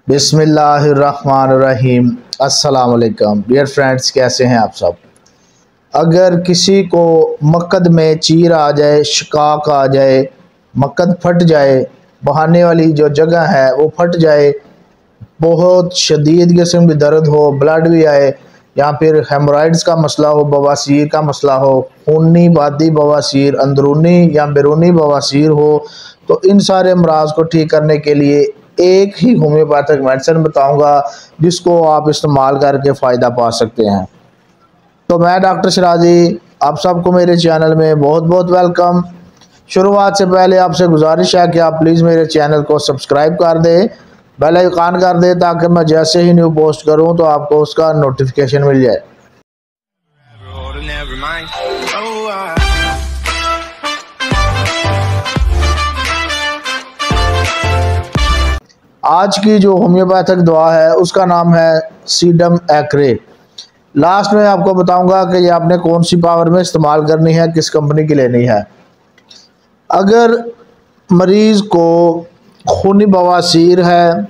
बिस्मिल्लाहिर्रहमानिर्रहीम। अस्सलाम वालेकुम डियर फ्रेंड्स, कैसे हैं आप सब। अगर किसी को मक्कद में चीर आ जाए, शिकाक आ जाए, मक्कद फट जाए, बहाने वाली जो जगह है वो फट जाए, बहुत शदीद किस्म की दर्द हो, ब्लड भी आए, या फिर हेमोराइड्स का मसला हो, बवासीर का मसला हो, खूनी बादी बवासीर, अंदरूनी या बैरूनी बवासीर हो, तो इन सारे अमराज को ठीक करने के लिए एक ही होम्योपैथिक मेडिसिन बताऊंगा जिसको आप इस्तेमाल करके फ़ायदा पा सकते हैं। तो मैं डॉक्टर सिराजी, आप सबको मेरे चैनल में बहुत बहुत वेलकम। शुरुआत से पहले आपसे गुजारिश है कि आप प्लीज़ मेरे चैनल को सब्सक्राइब कर दें, बेल आइकन कर दें, ताकि मैं जैसे ही न्यू पोस्ट करूं तो आपको उसका नोटिफिकेशन मिल जाए। आज की जो होम्योपैथिक दवा है उसका नाम है सीडम एक्रे। लास्ट में आपको बताऊंगा कि ये आपने कौन सी पावर में इस्तेमाल करनी है, किस कंपनी की लेनी है। अगर मरीज़ को खूनी बवासीर है,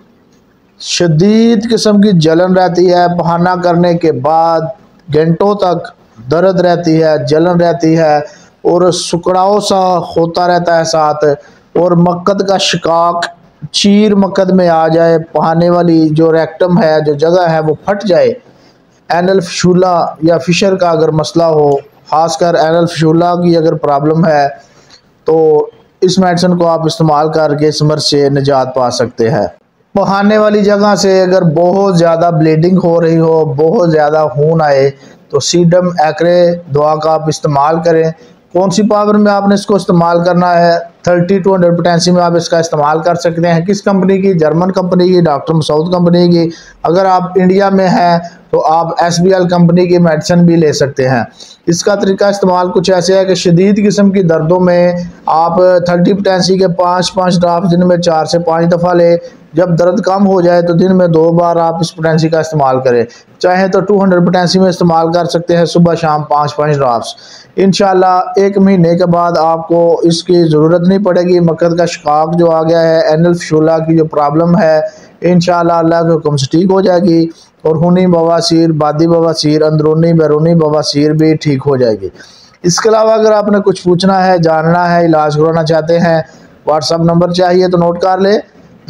शदीद किस्म की जलन रहती है, बहाना करने के बाद घंटों तक दर्द रहती है, जलन रहती है और सुकड़ाव सा होता रहता है साथ, और मक्कद का शिकाक, चीर मक्कद में आ जाए, बहाने वाली जो रेक्टम है, जो जगह है वो फट जाए, एनल फिशूला या फिशर का अगर मसला हो, खासकर एनल फिशूला की अगर प्रॉब्लम है, तो इस मेडिसिन को आप इस्तेमाल करके इस मर्ज से निजात पा सकते हैं। बहाने वाली जगह से अगर बहुत ज़्यादा ब्लीडिंग हो रही हो, बहुत ज़्यादा खून आए, तो सीडम एक्रे दवा का आप इस्तेमाल करें। कौन सी पावर में आपने इसको इस्तेमाल करना है, 30 to 100 पोटेंसी में आप इसका इस्तेमाल कर सकते हैं। किस कंपनी की? जर्मन कंपनी की, डॉक्टर मसूद कंपनी की। अगर आप इंडिया में हैं तो आप SBL कंपनी की मेडिसिन भी ले सकते हैं। इसका तरीका इस्तेमाल कुछ ऐसे है कि शदीद किस्म की दर्दों में आप 30 पोटेंसी के 5-5 ड्राफ्ट दिन में 4 से 5 दफ़ा ले। जब दर्द कम हो जाए तो दिन में 2 बार आप इस पोटेंसी का इस्तेमाल करें। चाहे तो 200 पोटेंसी में इस्तेमाल कर सकते हैं, सुबह शाम 5-5 ड्राफ्ट। इंशाल्लाह 1 महीने के बाद आपको इसकी ज़रूरत नहीं पड़ेगी। मक्कद का शिकाक जो आ गया है, एनल फिशूला की जो प्रॉब्लम है, इंशाल्लाह अल्लाह के हुक्म से ठीक हो जाएगी, और खूनी बवासीर, बादी बवासीर, अंदरूनी बैरूनी बवासीर भी ठीक हो जाएगी। इसके अलावा अगर आपने कुछ पूछना है, जानना है, इलाज करवाना चाहते हैं, व्हाट्सअप नंबर चाहिए तो नोट कर ले,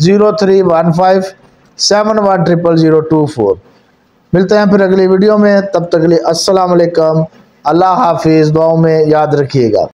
0315710024। मिलते हैं फिर अगली वीडियो में, तब तक के लिए अस्सलाम वालेकुम, अल्लाह हाफिज़, दुआओं में याद रखिएगा।